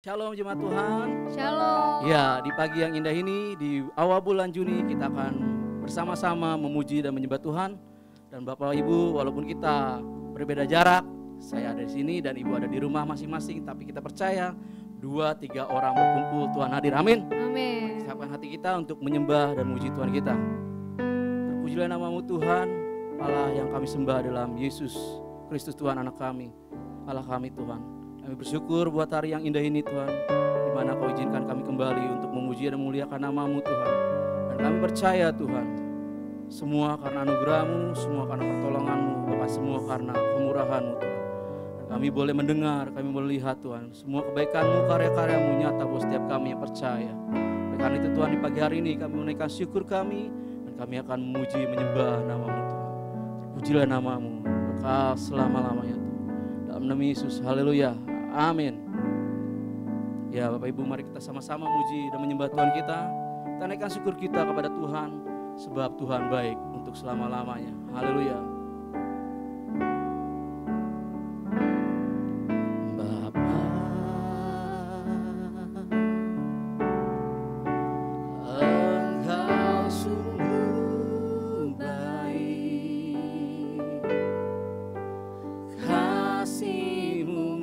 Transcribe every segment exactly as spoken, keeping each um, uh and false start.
Shalom jemaat Tuhan. Shalom. Ya, di pagi yang indah ini, di awal bulan Juni kita akan bersama-sama memuji dan menyembah Tuhan. Dan Bapak Ibu, walaupun kita berbeda jarak, saya ada di sini dan Ibu ada di rumah masing-masing, tapi kita percaya dua tiga orang berkumpul Tuhan hadir. Amin. Amin. Siapkan hati kita untuk menyembah dan memuji Tuhan kita. Terpujilah namamu Tuhan, Allah yang kami sembah dalam Yesus Kristus Tuhan anak kami, Allah kami Tuhan. Kami bersyukur buat hari yang indah ini Tuhan, di mana Kau izinkan kami kembali untuk memuji dan memuliakan nama-Mu Tuhan. Dan kami percaya Tuhan, semua karena anugerah-Mu, semua karena pertolongan-Mu, bahkan semua karena kemurahan-Mu Tuhan. Dan kami boleh mendengar, kami boleh lihat Tuhan, semua kebaikan-Mu, karya-karya-Mu nyata buat setiap kami yang percaya. Oleh karena itu Tuhan, di pagi hari ini kami menaikkan syukur kami, dan kami akan memuji, menyembah nama-Mu Tuhan. Terpujilah nama-Mu, kekal selama-lamanya Tuhan. Dalam nama Yesus, haleluya. Amin. Ya Bapak Ibu, mari kita sama-sama muji dan menyembah Tuhan kita. Kita naikkan syukur kita kepada Tuhan, sebab Tuhan baik untuk selama-lamanya. Haleluya. Bapa, Engkau sungguh baik, kasih-Mu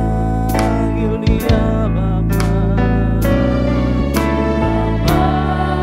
Bapa.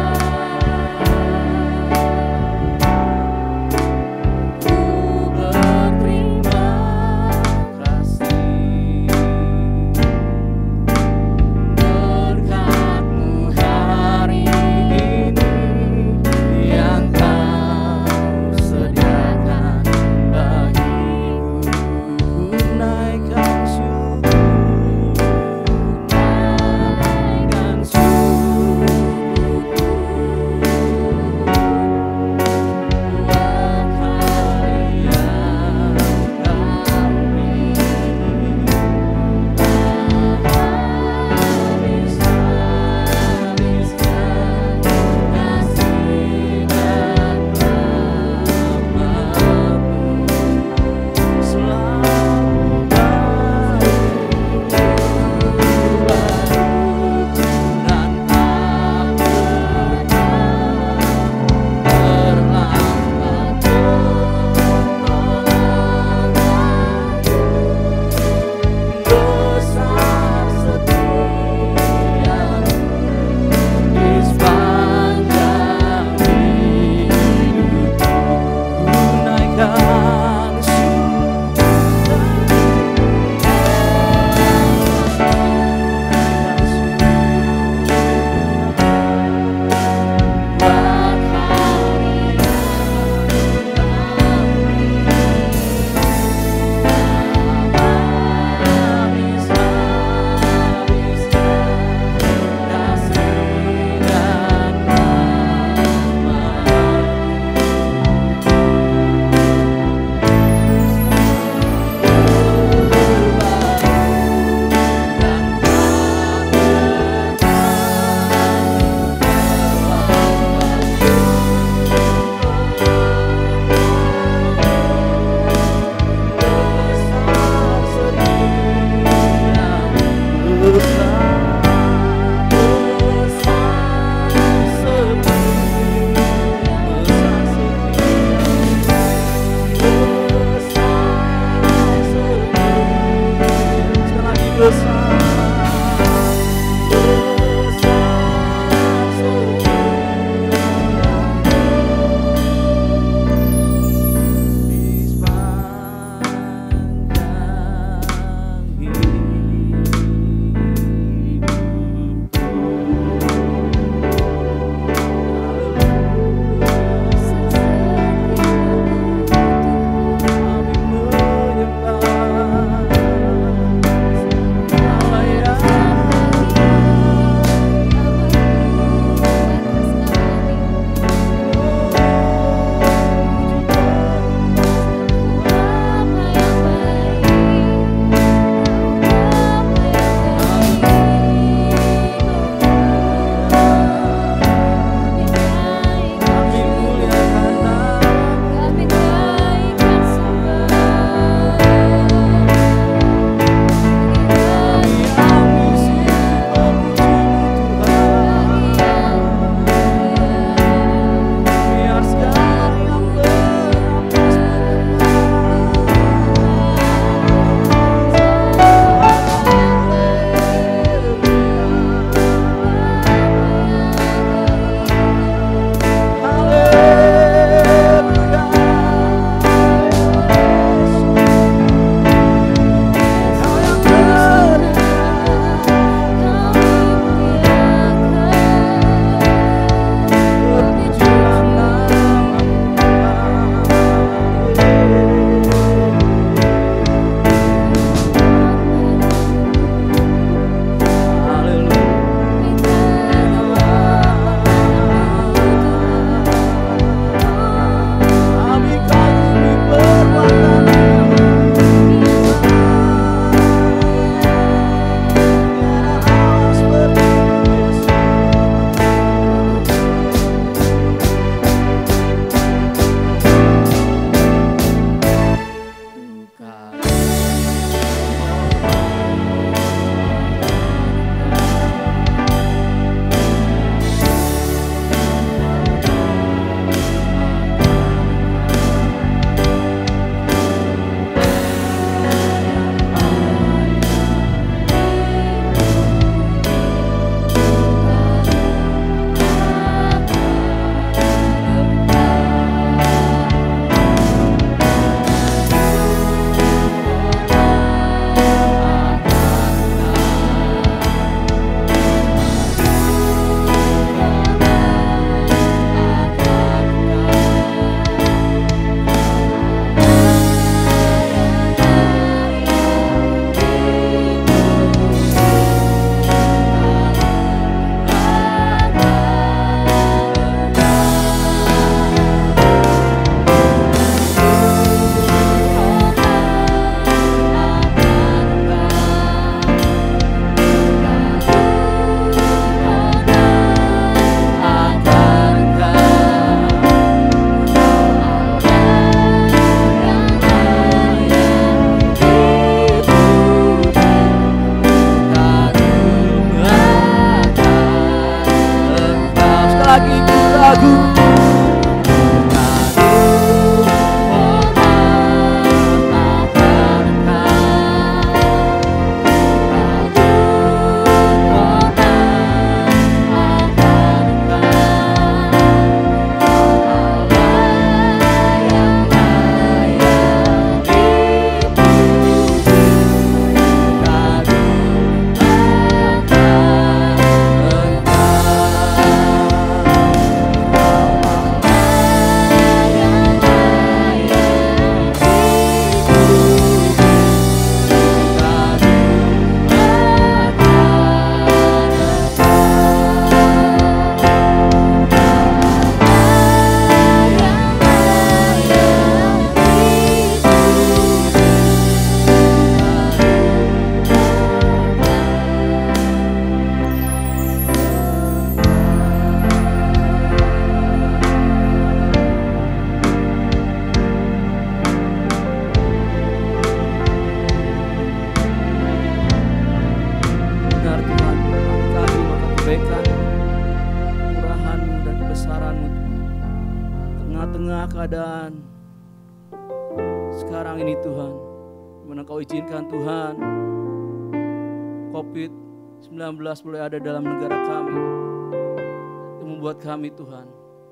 kebaikan, murahan-Mu dan kebesaran-Mu Tuhan. Tengah-tengah keadaan sekarang ini Tuhan, di mana Kau izinkan Tuhan covid sembilan belas boleh ada dalam negara kami. Itu membuat kami Tuhan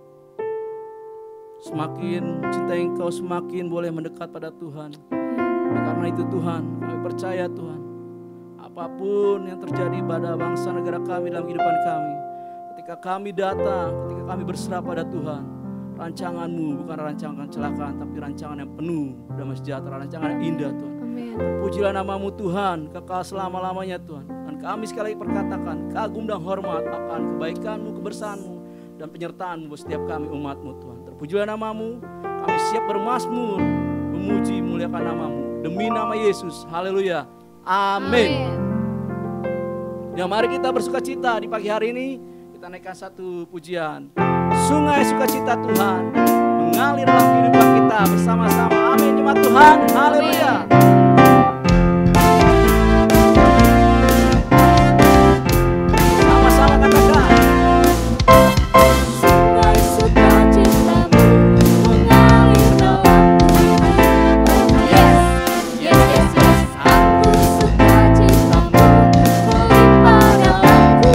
semakin mencintai Engkau, semakin boleh mendekat pada Tuhan. Nah, karena itu Tuhan, kami percaya Tuhan, apapun yang terjadi pada bangsa negara kami dalam kehidupan kami, ketika kami datang, ketika kami berserah pada Tuhan, rancangan-Mu bukan rancangan kecelakaan, tapi rancangan yang penuh damai sejahtera, rancangan yang indah Tuhan. Amin. Terpujilah nama-Mu Tuhan, kekal selama-lamanya Tuhan. Dan kami sekali lagi perkatakan, kagum dan hormat akan kebaikan-Mu, kebersahan-Mu, dan penyertaan-Mu buat setiap kami umat-Mu Tuhan. Terpujilah nama-Mu, kami siap bermazmur, memuji, memuliakan nama-Mu. Demi nama Yesus, haleluya, amin. Ya, mari kita bersukacita di pagi hari ini. Kita naikkan satu pujian. Sungai sukacita Tuhan mengalir dalam kehidupan kita bersama-sama. Amin, jemaat Tuhan, haleluya. Sama-sama katakan. Sungai sukacita-Mu mengalir dalamku. Yes, yes, yes, yes. Aku sukacita-Mu melimpah dalamku.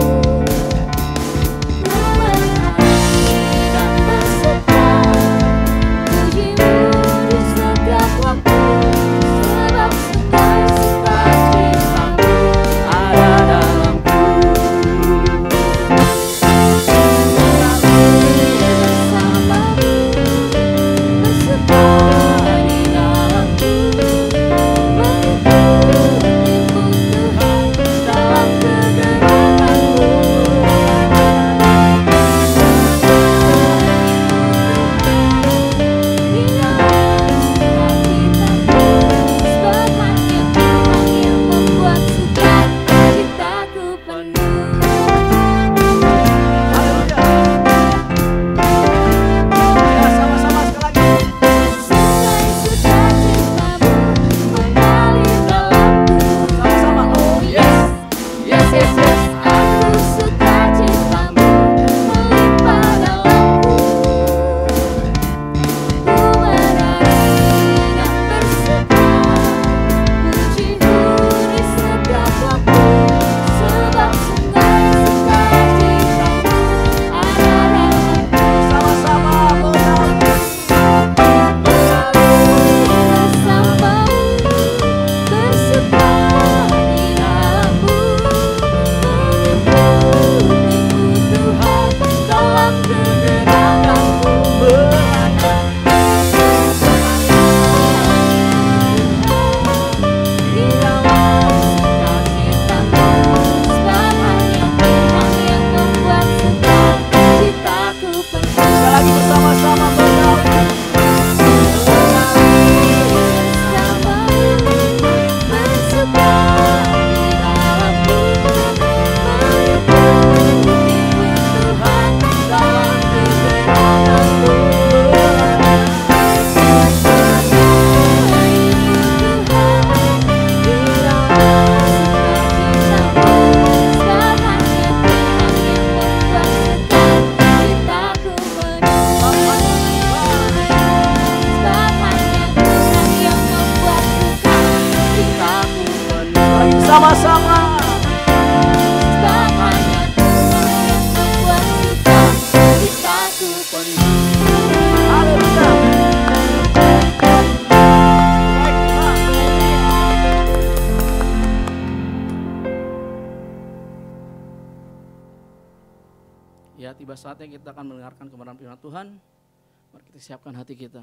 Ku menari dan bersuka, puji-Mu di setiap waktu. Sebab sungai sukacita-Mu ada dalamku. Sama-sama. Haleluya. Ya, tiba saatnya kita akan mendengarkan kebenaran firman Tuhan. Mari kita siapkan hati kita.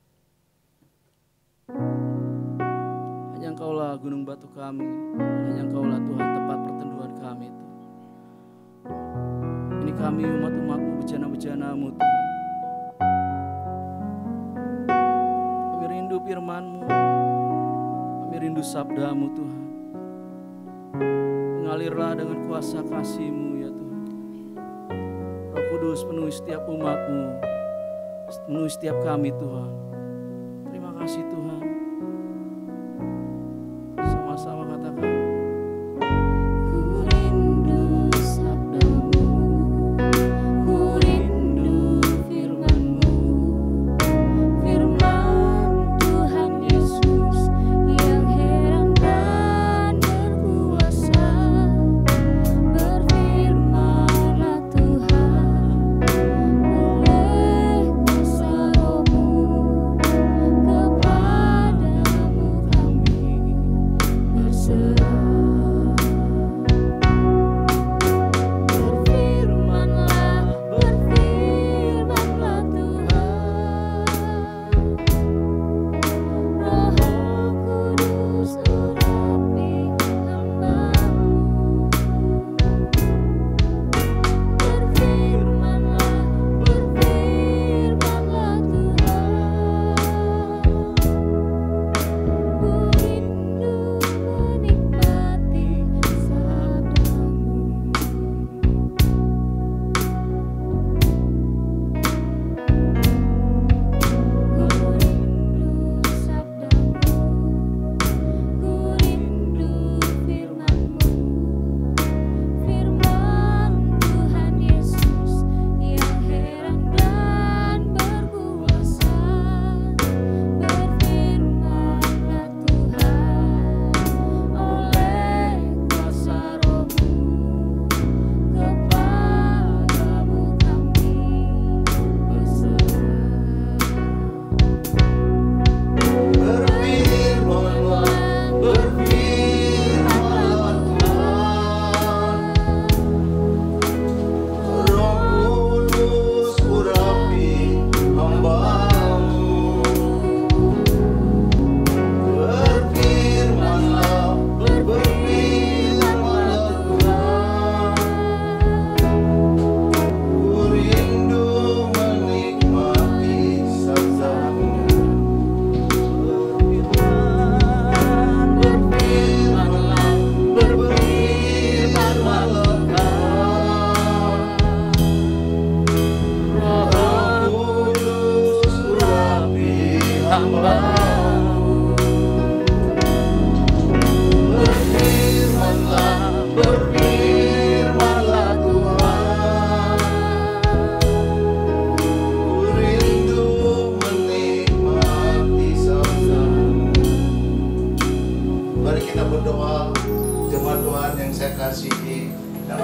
Hanya Engkaulah gunung batu kami, hanya Engkaulah Tuhan tempat perteduhan kami Tuhan. Ini kami umat-umat-Mu, bejana-bejana-Mu Tuhan. Kami rindu firman-Mu, kami rindu sabda-Mu Tuhan. Mengalirlah dengan kuasa kasih-Mu ya Tuhan. Roh Kudus penuhi setiap umat-Mu, penuhi setiap kami Tuhan. Terima kasih Tuhan. Sama-sama katakan. Ku rindu sabda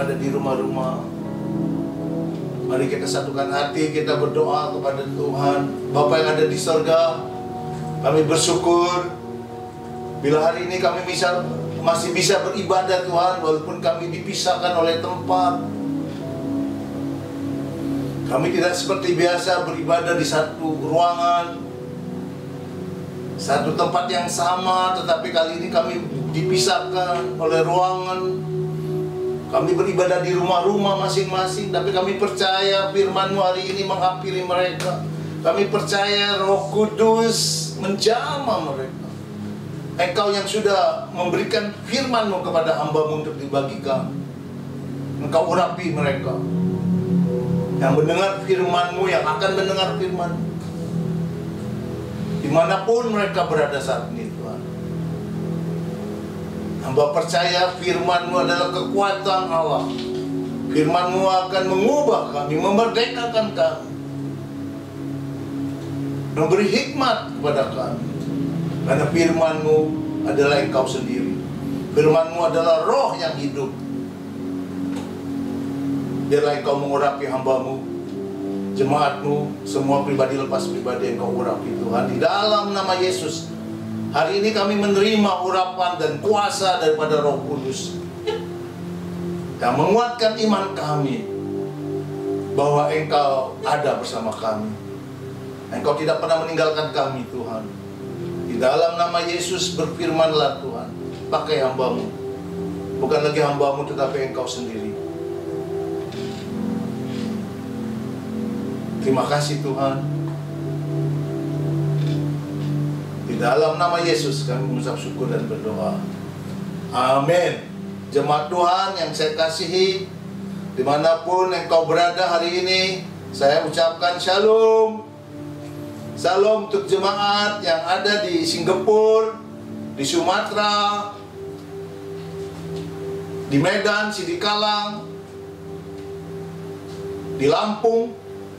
yang ada di rumah-rumah, mari kita satukan hati, kita berdoa kepada Tuhan. Bapa yang ada di sorga, kami bersyukur bila hari ini kami bisa, masih bisa beribadah Tuhan, walaupun kami dipisahkan oleh tempat. Kami tidak seperti biasa beribadah di satu ruangan, satu tempat yang sama, tetapi kali ini kami dipisahkan oleh ruangan. Kami beribadah di rumah-rumah masing-masing, tapi kami percaya firman-Mu hari ini menghampiri mereka. Kami percaya Roh Kudus menjamah mereka. Engkau yang sudah memberikan firman-Mu kepada hamba-Mu untuk dibagikan, Engkau urapi mereka. Yang mendengar firman-Mu, yang akan mendengar firman-Mu, dimanapun mereka berada saat ini Tuhan. Hamba percaya firman-Mu adalah kekuatan Allah. Firman-Mu akan mengubah kami, memerdekakan kami, memberi hikmat kepada kami. Karena firman-Mu adalah Engkau sendiri. Firman-Mu adalah roh yang hidup. Biarlah Engkau mengurapi hamba-Mu, jemaat-Mu, semua pribadi lepas pribadi Engkau urapi Tuhan. Di dalam nama Yesus, hari ini kami menerima urapan dan kuasa daripada Roh Kudus yang menguatkan iman kami bahwa Engkau ada bersama kami. Engkau tidak pernah meninggalkan kami Tuhan. Di dalam nama Yesus berfirmanlah Tuhan, pakai hamba-Mu. Bukan lagi hamba-Mu tetapi Engkau sendiri. Terima kasih Tuhan. Di dalam nama Yesus kami mengucap syukur dan berdoa. Amin. Jemaat Tuhan yang saya kasihi, dimanapun engkau berada hari ini, saya ucapkan shalom. Shalom untuk jemaat yang ada di Singapura, di Sumatera, di Medan, Sidikalang, di Lampung,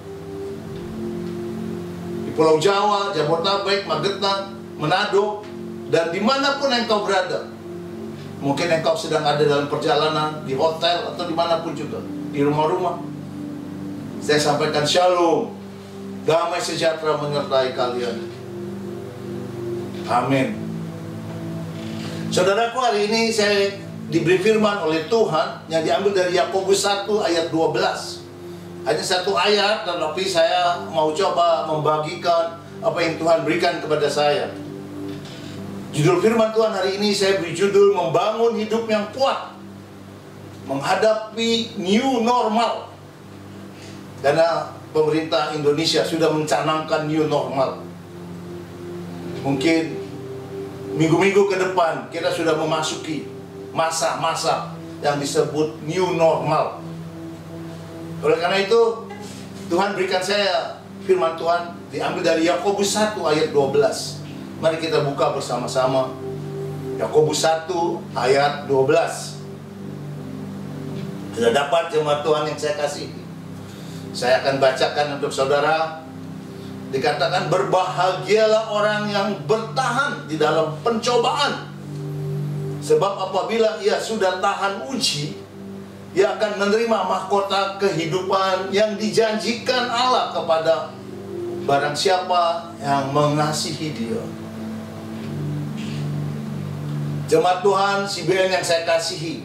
di Pulau Jawa, Jabodetabek, Magetan, Manado, dan dimanapun engkau berada. Mungkin engkau sedang ada dalam perjalanan, di hotel, atau dimanapun juga, di rumah-rumah. Saya sampaikan shalom, damai sejahtera menyertai kalian. Amin. Saudaraku, hari ini saya diberi firman oleh Tuhan yang diambil dari Yakobus satu ayat dua belas. Hanya satu ayat, tetapi saya mau coba membagikan apa yang Tuhan berikan kepada saya. Judul firman Tuhan hari ini saya beri judul membangun hidup yang kuat menghadapi new normal. Karena pemerintah Indonesia sudah mencanangkan new normal. Mungkin minggu-minggu ke depan kita sudah memasuki masa-masa yang disebut new normal. Oleh karena itu Tuhan berikan saya firman Tuhan diambil dari Yakobus satu ayat dua belas. Mari kita buka bersama-sama Yakobus satu ayat dua belas. Sudah dapat jemaat Tuhan yang saya kasih? Saya akan bacakan untuk saudara. Dikatakan berbahagialah orang yang bertahan di dalam pencobaan, sebab apabila ia sudah tahan uji, ia akan menerima mahkota kehidupan yang dijanjikan Allah kepada barang siapa yang mengasihi Dia. Jemaat Tuhan C B N yang saya kasihi,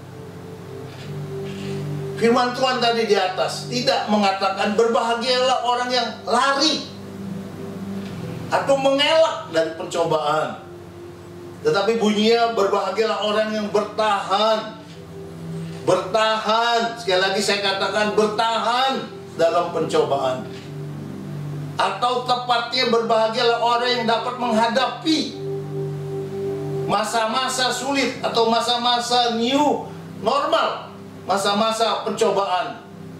firman Tuhan tadi di atas tidak mengatakan berbahagialah orang yang lari atau mengelak dari pencobaan, tetapi bunyinya berbahagialah orang yang bertahan. Bertahan, sekali lagi saya katakan bertahan dalam pencobaan. Atau tepatnya berbahagialah orang yang dapat menghadapi masa-masa sulit atau masa-masa new normal, masa-masa pencobaan.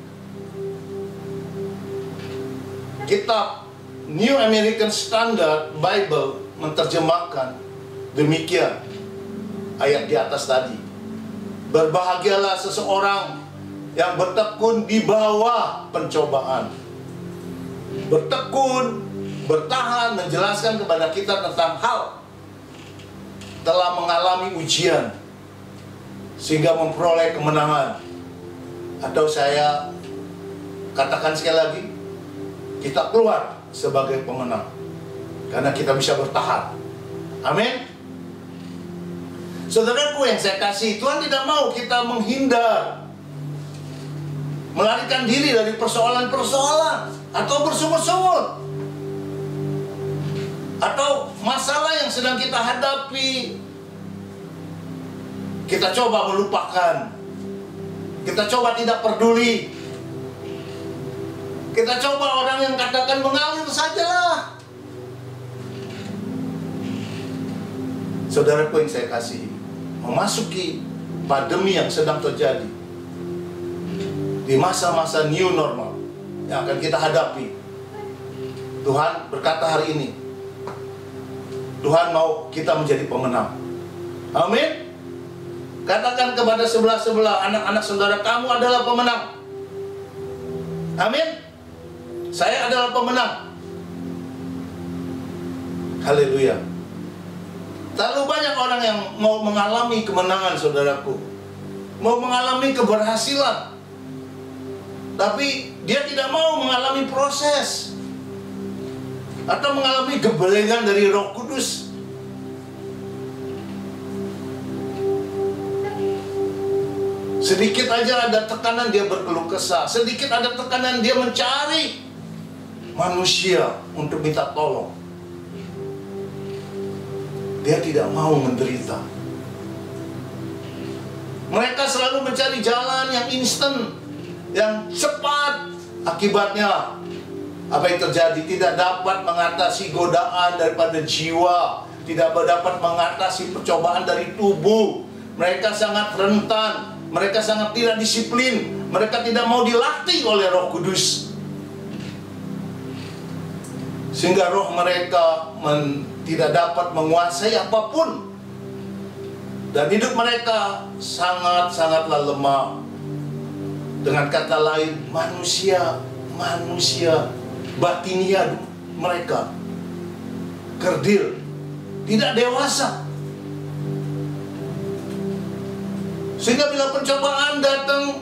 Kitab New American Standard Bible menerjemahkan demikian ayat di atas tadi. Berbahagialah seseorang yang bertekun di bawah pencobaan. Bertekun, bertahan, menjelaskan kepada kita tentang hal telah mengalami ujian sehingga memperoleh kemenangan. Atau saya katakan sekali lagi, kita keluar sebagai pemenang. Karena kita bisa bertahan. Amin. Saudaraku yang saya kasih, Tuhan tidak mau kita menghindar, melarikan diri dari persoalan-persoalan, atau bersungut-sungut, atau masalah yang sedang kita hadapi. Kita coba melupakan, kita coba tidak peduli, kita coba orang yang katakan mengalir sajalah. Saudaraku yang saya kasih, memasuki pandemi yang sedang terjadi, di masa-masa new normal yang akan kita hadapi, Tuhan berkata hari ini, Tuhan mau kita menjadi pemenang. Amin. Katakan kepada sebelah-sebelah, anak-anak saudara, kamu adalah pemenang. Amin. Saya adalah pemenang. Haleluya. Terlalu banyak orang yang mau mengalami kemenangan, saudaraku, mau mengalami keberhasilan, tapi dia tidak mau mengalami proses atau mengalami gebelengan dari Roh Kudus. Sedikit aja ada tekanan dia berkeluh kesah, sedikit ada tekanan dia mencari manusia untuk minta tolong. Dia tidak mau menderita. Mereka selalu mencari jalan yang instan, yang cepat. Akibatnya apa yang terjadi? Tidak dapat mengatasi godaan daripada jiwa, tidak dapat mengatasi percobaan dari tubuh. Mereka sangat rentan, mereka sangat tidak disiplin, mereka tidak mau dilatih oleh Roh Kudus, sehingga roh mereka men, tidak dapat menguasai apapun, dan hidup mereka sangat-sangatlah lemah. Dengan kata lain, manusia manusia batinia mereka kerdil, tidak dewasa. Sehingga bila pencobaan datang,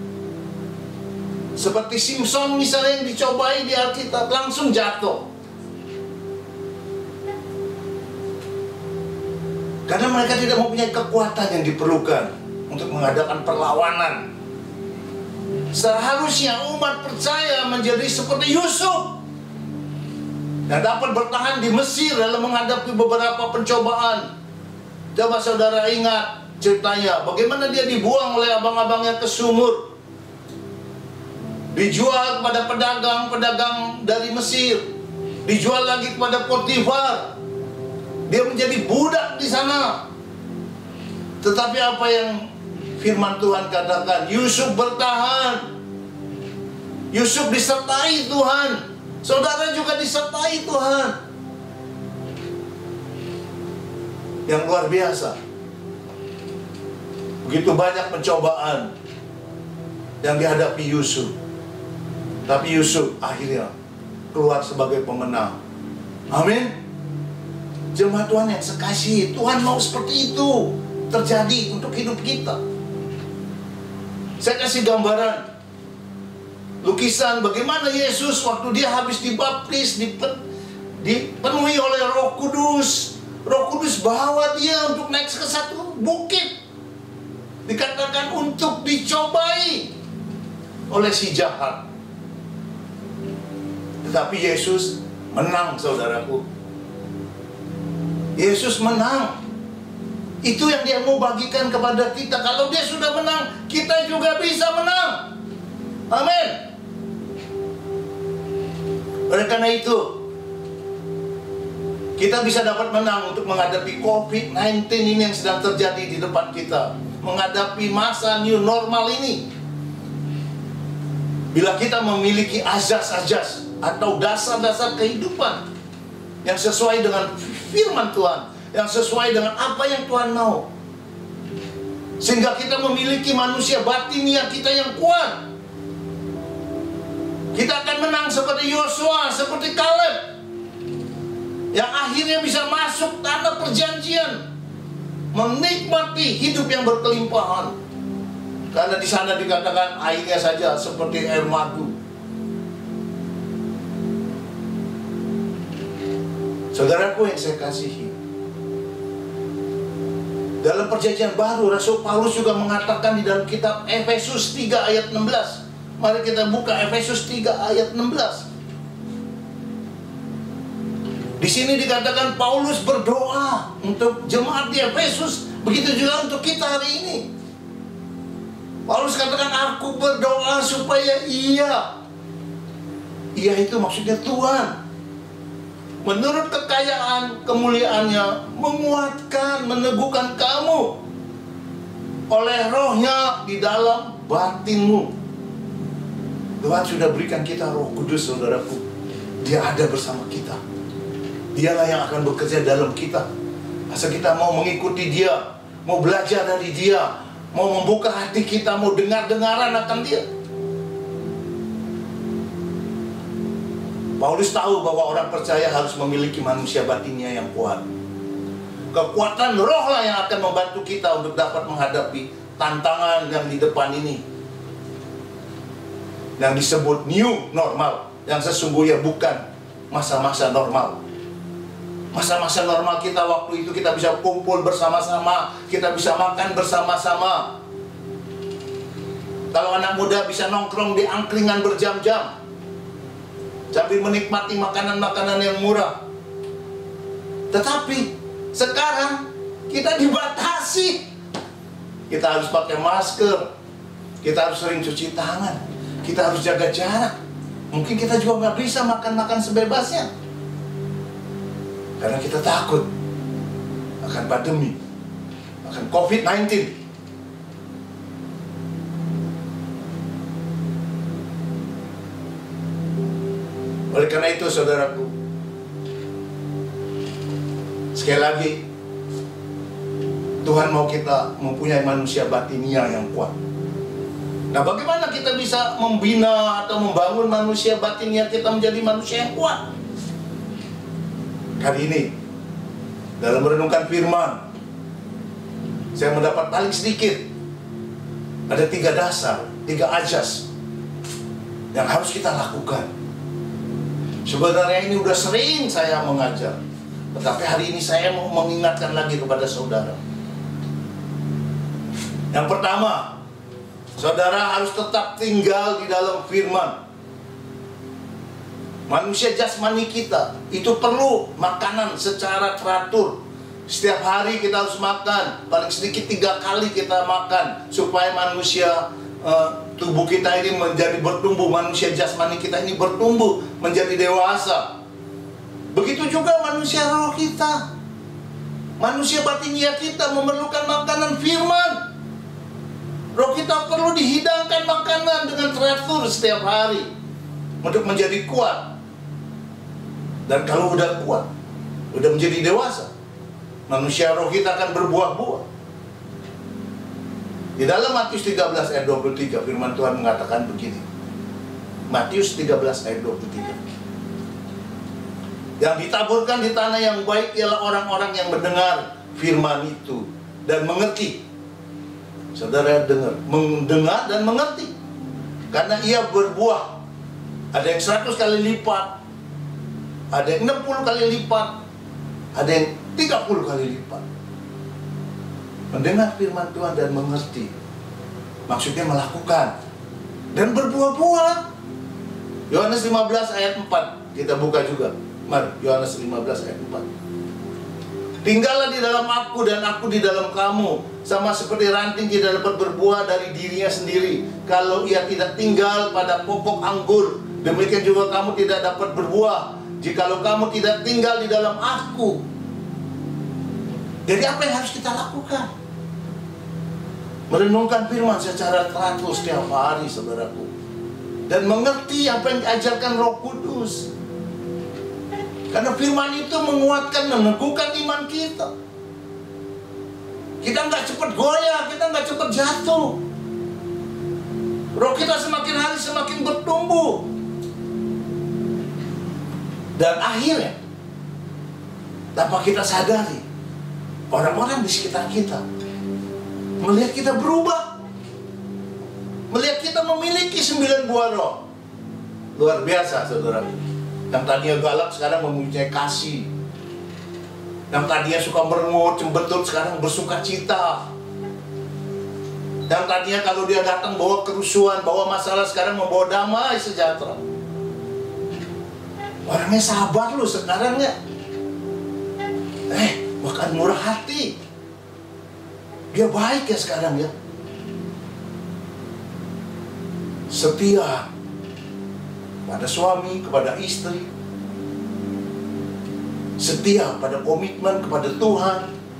seperti Simpson misalnya yang dicobai di Alkitab, langsung jatuh. Karena mereka tidak mempunyai kekuatan yang diperlukan untuk mengadakan perlawanan. Seharusnya umat percaya menjadi seperti Yusuf, yang dapat bertahan di Mesir dalam menghadapi beberapa pencobaan. Coba saudara ingat ceritanya, bagaimana dia dibuang oleh abang-abangnya ke sumur, dijual kepada pedagang-pedagang dari Mesir, dijual lagi kepada Potifar. Dia menjadi budak di sana. Tetapi apa yang firman Tuhan katakan? Yusuf bertahan. Yusuf disertai Tuhan. Saudara juga disertai Tuhan. Yang luar biasa. Begitu banyak pencobaan yang dihadapi Yusuf, tapi Yusuf akhirnya keluar sebagai pemenang. Amin. Jemaat Tuhan yang sekasih, Tuhan mau seperti itu terjadi untuk hidup kita. Saya kasih gambaran, lukisan bagaimana Yesus waktu dia habis dibaptis, dipenuhi oleh Roh Kudus. Roh Kudus bawa dia untuk naik ke satu bukit, dikatakan untuk dicobai oleh si jahat. Tetapi Yesus menang, saudaraku. Yesus menang. Itu yang dia mau bagikan kepada kita. Kalau dia sudah menang, kita juga bisa menang. Amin. Oleh karena itu, kita bisa dapat menang untuk menghadapi covid sembilan belas ini yang sedang terjadi di depan kita, menghadapi masa new normal ini. Bila kita memiliki azas-azas atau dasar-dasar kehidupan yang sesuai dengan firman Tuhan, yang sesuai dengan apa yang Tuhan mau, sehingga kita memiliki manusia batinia kita yang kuat, kita akan menang seperti Yosua, seperti Kaleb, yang akhirnya bisa masuk tanah perjanjian, menikmati hidup yang berkelimpahan. Karena di sana dikatakan airnya saja seperti air madu. Saudaraku yang saya kasihi, dalam perjanjian baru Rasul Paulus juga mengatakan di dalam kitab Efesus tiga ayat enam belas. Mari kita buka Efesus tiga ayat enam belas. Di sini dikatakan Paulus berdoa untuk jemaat di Efesus, begitu juga untuk kita hari ini. Paulus katakan, aku berdoa supaya ia, ia itu maksudnya Tuhan, menurut kekayaan kemuliaannya menguatkan, meneguhkan kamu oleh rohnya di dalam batinmu. Tuhan sudah berikan kita Roh Kudus, saudaraku. Dia ada bersama kita. Dialah yang akan bekerja dalam kita. Asal kita mau mengikuti Dia, mau belajar dari Dia, mau membuka hati kita, mau dengar-dengaran akan Dia. Paulus tahu bahwa orang percaya harus memiliki manusia batinnya yang kuat. Kekuatan roh lah yang akan membantu kita untuk dapat menghadapi tantangan yang di depan ini, yang disebut new normal, yang sesungguhnya bukan masa-masa normal. Masa-masa normal kita waktu itu kita bisa kumpul bersama-sama, kita bisa makan bersama-sama. Kalau anak muda bisa nongkrong di angkringan berjam-jam sambil menikmati makanan-makanan yang murah. Tetapi sekarang kita dibatasi. Kita harus pakai masker, kita harus sering cuci tangan, kita harus jaga jarak. Mungkin kita juga nggak bisa makan-makan sebebasnya, karena kita takut akan pandemi, akan covid sembilan belas. Oleh karena itu, saudaraku, sekali lagi, Tuhan mau kita mempunyai manusia batinia yang kuat. Nah, bagaimana kita bisa membina atau membangun manusia batinnya kita menjadi manusia yang kuat? Hari ini, dalam merenungkan firman, saya mendapat paling sedikit ada tiga dasar, tiga ajas yang harus kita lakukan. Sebenarnya ini udah sering saya mengajar, tetapi hari ini saya mau mengingatkan lagi kepada saudara. Yang pertama, saudara harus tetap tinggal di dalam firman. Manusia jasmani kita itu perlu makanan secara teratur. Setiap hari kita harus makan, paling sedikit tiga kali kita makan, supaya manusia uh, tubuh kita ini menjadi bertumbuh, manusia jasmani kita ini bertumbuh menjadi dewasa. Begitu juga manusia roh kita, manusia batinia kita memerlukan makanan firman. Roh kita perlu dihidangkan makanan dengan teratur setiap hari untuk menjadi kuat. Dan kalau udah kuat, udah menjadi dewasa, manusia roh kita akan berbuah-buah. Di dalam Matius tiga belas ayat dua puluh tiga, firman Tuhan mengatakan begini. Matius tiga belas ayat dua puluh tiga. Yang ditaburkan di tanah yang baik ialah orang-orang yang mendengar firman itu dan mengerti. Saudara dengar, mendengar dan mengerti. Karena ia berbuah. Ada yang seratus kali lipat, ada yang enam puluh kali lipat, ada yang tiga puluh kali lipat. Mendengar firman Tuhan dan mengerti, maksudnya melakukan dan berbuah-buah. Yohanes lima belas ayat empat, kita buka juga. Mari, Yohanes lima belas ayat empat. Tinggallah di dalam aku dan aku di dalam kamu, sama seperti ranting tidak dapat berbuah dari dirinya sendiri kalau ia tidak tinggal pada pokok anggur. Demikian juga kamu tidak dapat berbuah jikalau kamu tidak tinggal di dalam aku. Jadi apa yang harus kita lakukan? Merenungkan firman secara teratur setiap hari, saudaraku, dan mengerti apa yang diajarkan Roh Kudus. Karena firman itu menguatkan, meneguhkan iman kita. Kita nggak cepat goyah, kita nggak cepat jatuh. Roh kita semakin hari semakin bertumbuh. Dan akhirnya, tanpa kita sadari, orang-orang di sekitar kita melihat kita berubah. melihat kita memiliki sembilan buah roh. Luar biasa, saudara. Yang tadinya galak sekarang mempunyai kasih. Yang tadinya suka merengut, cembetut, sekarang bersuka cita. Yang tadinya kalau dia datang bawa kerusuhan, bawa masalah, sekarang membawa damai sejahtera. Orangnya sabar loh sekarang ya. Eh, bahkan murah hati. Dia baik ya sekarang ya. Setia pada suami, kepada istri. Setia pada komitmen kepada Tuhan.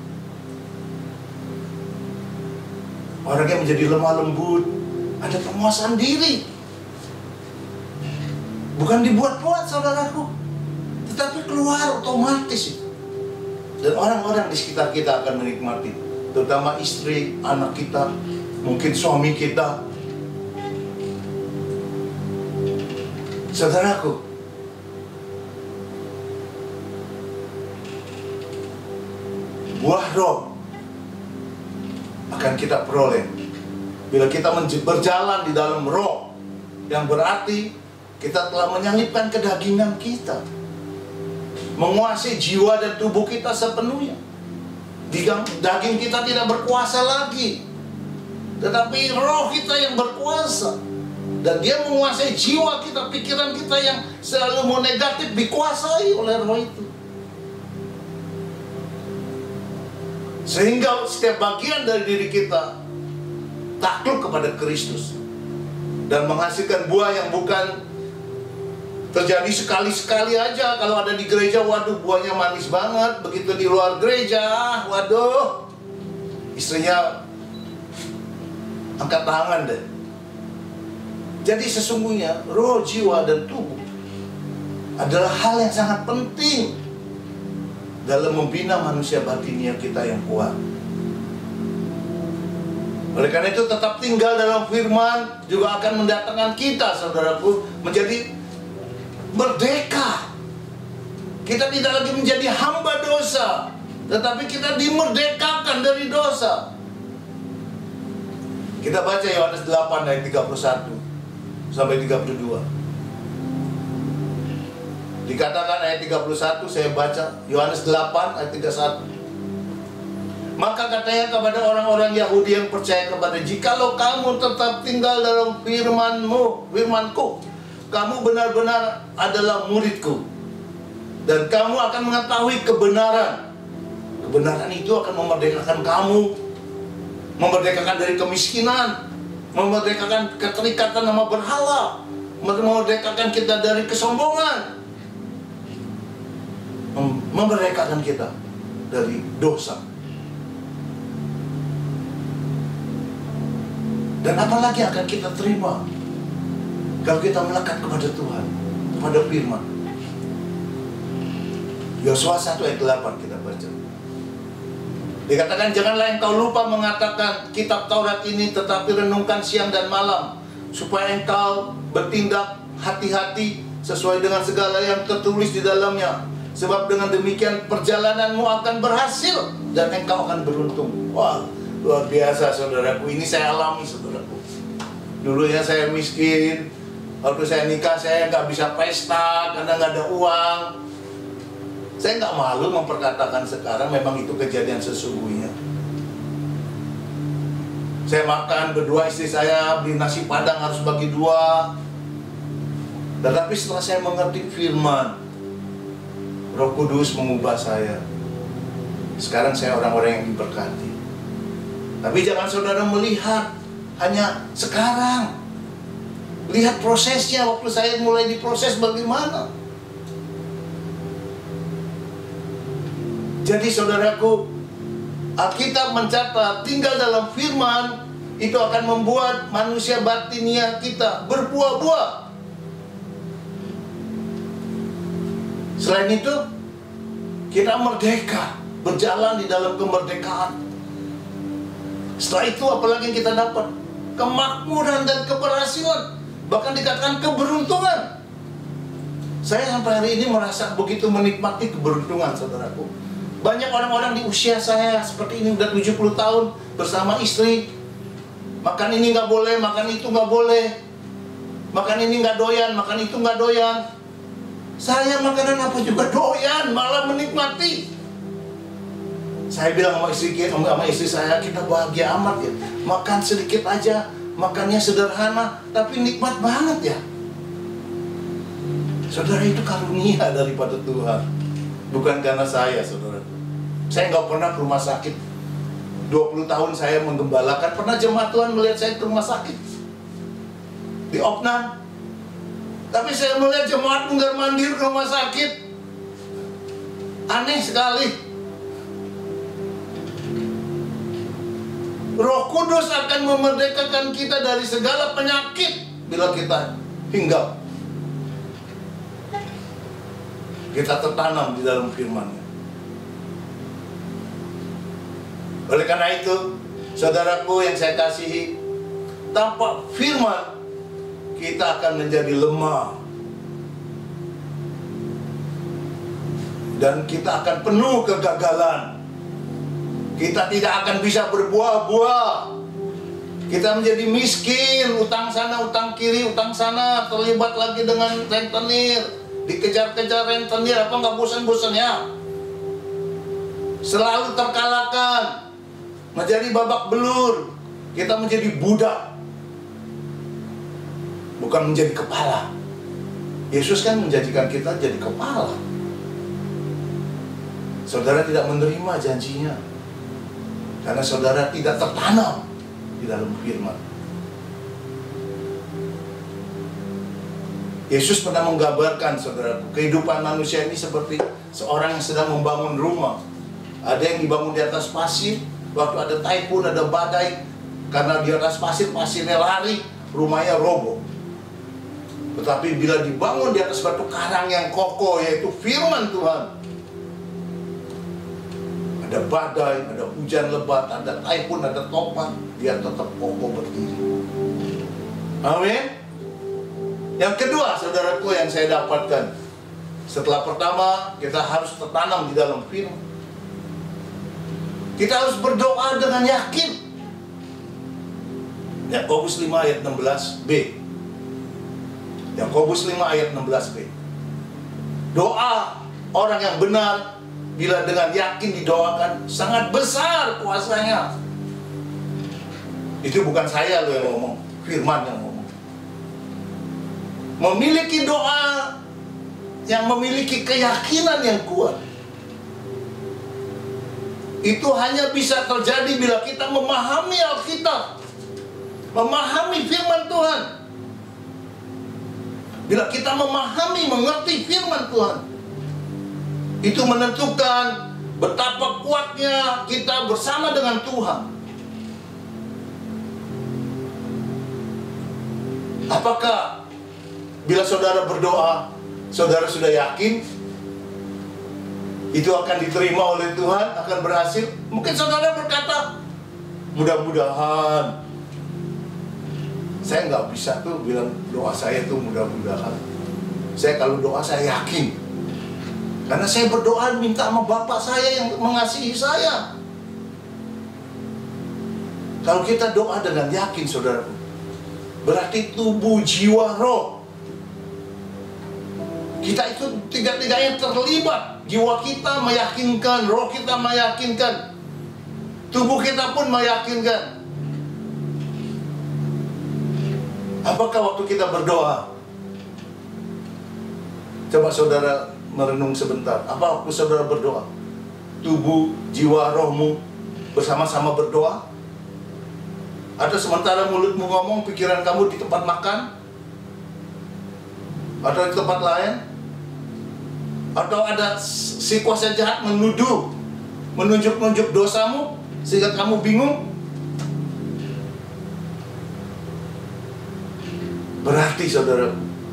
Orang yang menjadi lemah lembut, ada penguasaan diri. Bukan dibuat-buat, saudaraku, tetapi keluar otomatis. Dan orang-orang di sekitar kita akan menikmati, terutama istri, anak kita, mungkin suami kita. Saudaraku, buah roh akan kita peroleh bila kita berjalan di dalam roh, yang berarti kita telah menyalipkan kedagingan kita, menguasai jiwa dan tubuh kita sepenuhnya. Daging kita tidak berkuasa lagi, tetapi roh kita yang berkuasa. Dan dia menguasai jiwa kita, pikiran kita yang selalu mau negatif dikuasai oleh roh itu. Sehingga setiap bagian dari diri kita takluk kepada Kristus dan menghasilkan buah yang bukan terjadi sekali-sekali aja. Kalau ada di gereja, waduh buahnya manis banget. Begitu di luar gereja, waduh, istrinya angkat tangan deh. Jadi sesungguhnya roh, jiwa, dan tubuh adalah hal yang sangat penting dalam membina manusia batinia kita yang kuat. Oleh karena itu tetap tinggal dalam firman juga akan mendatangkan kita, saudaraku, menjadi merdeka. Kita tidak lagi menjadi hamba dosa, tetapi kita dimerdekakan dari dosa. Kita baca Yohanes delapan ayat tiga puluh satu sampai tiga puluh dua. Dikatakan ayat tiga puluh satu, saya baca Yohanes delapan ayat tiga puluh satu. Maka katanya kepada orang-orang Yahudi yang percaya kepada, jikalau kamu tetap tinggal dalam firmanmu, firmanku, kamu benar-benar adalah muridku, dan kamu akan mengetahui kebenaran. Kebenaran itu akan memerdekakan kamu, memerdekakan dari kemiskinan, memerdekakan keterikatan nama berhala, memerdekakan kita dari kesombongan, memerdekakan kita dari dosa. Dan apalagi akan kita terima kalau kita melekat kepada Tuhan, kepada firman. Yosua satu ayat delapan kita baca. Dikatakan, janganlah engkau lupa mengatakan kitab Taurat ini, tetapi renungkan siang dan malam, supaya engkau bertindak hati-hati sesuai dengan segala yang tertulis di dalamnya. Sebab dengan demikian perjalananmu akan berhasil dan engkau akan beruntung. Wah, luar biasa saudaraku, ini saya alami saudaraku. Dulunya saya miskin, waktu saya nikah saya nggak bisa pesta karena nggak ada uang. Saya nggak malu memperkatakan sekarang, memang itu kejadian sesungguhnya. Saya makan berdua, istri saya beli nasi padang harus bagi dua. Tetapi setelah saya mengerti firman, Roh Kudus mengubah saya. Sekarang saya orang-orang yang diberkati. Tapi jangan saudara melihat hanya sekarang. Lihat prosesnya, waktu saya mulai diproses bagaimana. Jadi saudaraku, Alkitab mencatat tinggal dalam firman itu akan membuat manusia batinia kita berbuah-buah. Selain itu, kita merdeka, berjalan di dalam kemerdekaan. Setelah itu apalagi yang kita dapat? Kemakmuran dan keberhasilan. Bahkan dikatakan keberuntungan. Saya sampai hari ini merasa begitu menikmati keberuntungan, saudaraku. Banyak orang-orang di usia saya seperti ini, udah tujuh puluh tahun bersama istri, Makan ini nggak boleh, makan itu nggak boleh. Makan ini nggak doyan, makan itu nggak doyan. Saya makanan apa juga doyan, malah menikmati. Saya bilang sama istri, sama istri saya, kita bahagia amat ya. Makan sedikit aja, makannya sederhana, tapi nikmat banget ya. Saudara, itu karunia daripada Tuhan. Bukan karena saya, saudara. Saya nggak pernah ke rumah sakit. dua puluh tahun saya menggembalakan. Pernah jemaat Tuhan melihat saya ke rumah sakit di Opnam. Tapi saya melihat jemaat mundar mandir ke rumah sakit. Aneh sekali. Roh Kudus akan memerdekakan kita dari segala penyakit bila kita hinggap, kita tertanam di dalam firman-Nya. Oleh karena itu, saudaraku yang saya kasihi, tanpa firman kita akan menjadi lemah dan kita akan penuh kegagalan. Kita tidak akan bisa berbuah-buah. Kita menjadi miskin, utang sana, utang kiri, utang sana, terlibat lagi dengan rentenir, dikejar-kejar rentenir, apa nggak bosan-bosannya? Selalu terkalahkan, menjadi babak belur. Kita menjadi budak, bukan menjadi kepala. Yesus kan menjadikan kita jadi kepala. Saudara tidak menerima janjinya karena saudara tidak tertanam di dalam firman. Yesus pernah menggambarkan, saudara, kehidupan manusia ini seperti seorang yang sedang membangun rumah. Ada yang dibangun di atas pasir, waktu ada taifun, ada badai, karena di atas pasir, pasirnya lari, rumahnya roboh. Tetapi bila dibangun di atas batu karang yang kokoh, yaitu firman Tuhan, ada badai, ada hujan lebat, ada taifun, ada topan, dia tetap kokoh berdiri. Amin. Yang kedua, saudaraku, yang saya dapatkan, setelah pertama, kita harus tertanam di dalam firman. Kita harus berdoa dengan yakin. Yakobus lima ayat enam belas b. Yakobus lima ayat enam belas b. Doa orang yang benar bila dengan yakin didoakan, sangat besar kuasanya. Itu bukan saya loh yang ngomong, firman yang ngomong. Memiliki doa yang memiliki keyakinan yang kuat, itu hanya bisa terjadi bila kita memahami Alkitab, memahami firman Tuhan. Bila kita memahami, mengerti firman Tuhan, itu menentukan betapa kuatnya kita bersama dengan Tuhan. Apakah bila saudara berdoa, saudara sudah yakin itu akan diterima oleh Tuhan, akan berhasil? Mungkin saudara berkata, mudah-mudahan. Saya nggak bisa tuh bilang doa saya tuh mudah-mudahan. Saya kalau doa saya yakin, karena saya berdoa minta sama Bapak saya yang mengasihi saya. Kalau kita doa dengan yakin, saudara, berarti tubuh, jiwa, roh kita itu tiga-tiganya terlibat. Jiwa kita meyakinkan, roh kita meyakinkan, tubuh kita pun meyakinkan. Apakah waktu kita berdoa, coba saudara merenung sebentar, apa waktu saudara berdoa, tubuh, jiwa, rohmu bersama-sama berdoa? Atau sementara mulutmu ngomong, pikiran kamu di tempat makan? Atau di tempat lain? Atau ada si kuasa jahat menuduh, menunjuk-nunjuk dosamu sehingga kamu bingung? Berarti saudara,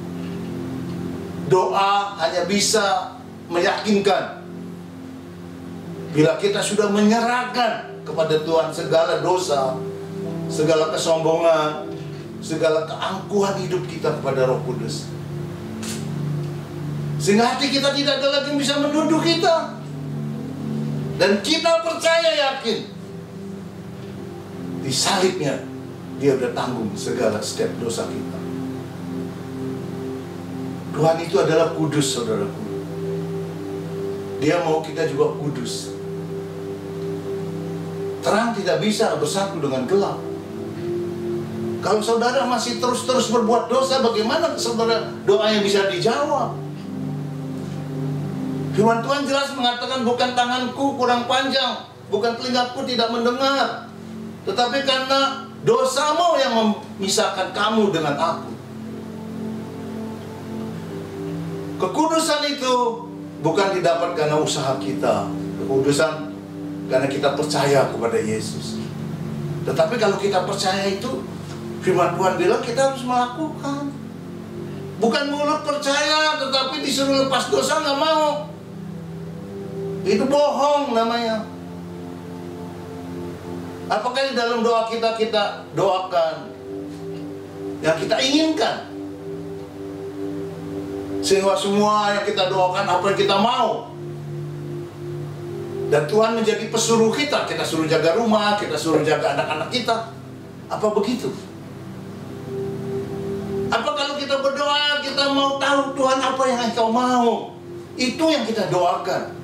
doa hanya bisa meyakinkan bila kita sudah menyerahkan kepada Tuhan segala dosa, segala kesombongan, segala keangkuhan hidup kita kepada Roh Kudus. Sehingga hati kita tidak ada lagi yang bisa menuduh kita. Dan kita percaya yakin di salibnya, Dia udah tanggung segala setiap dosa kita. Tuhan itu adalah kudus, saudaraku. Dia mau kita juga kudus. Terang tidak bisa bersatu dengan gelap. Kalau saudara masih terus-terus berbuat dosa, bagaimana saudara doa yang bisa dijawab? Firman Tuhan jelas mengatakan, bukan tanganku kurang panjang, bukan telingaku tidak mendengar, tetapi karena dosamu yang memisahkan kamu dengan aku. Kekudusan itu bukan didapat karena usaha kita. Kekudusan karena kita percaya kepada Yesus. Tetapi kalau kita percaya itu, firman Tuhan bilang kita harus melakukan. Bukan mulut percaya, tetapi disuruh lepas dosa nggak mau. Itu bohong namanya. Apakah di dalam doa kita kita doakan yang kita inginkan? Sehingga semua yang kita doakan apa yang kita mau. Dan Tuhan menjadi pesuruh kita. Kita suruh jaga rumah, kita suruh jaga anak-anak kita. Apa begitu? Apa kalau kita berdoa, kita mau tahu Tuhan apa yang Engkau mau? Itu yang kita doakan.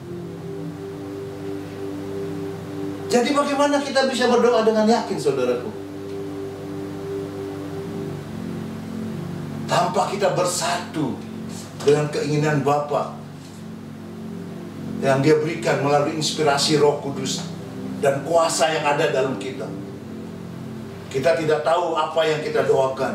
Jadi bagaimana kita bisa berdoa dengan yakin, saudaraku? Tanpa kita bersatu dengan keinginan Bapa yang Dia berikan melalui inspirasi Roh Kudus dan kuasa yang ada dalam kita. Kita tidak tahu apa yang kita doakan.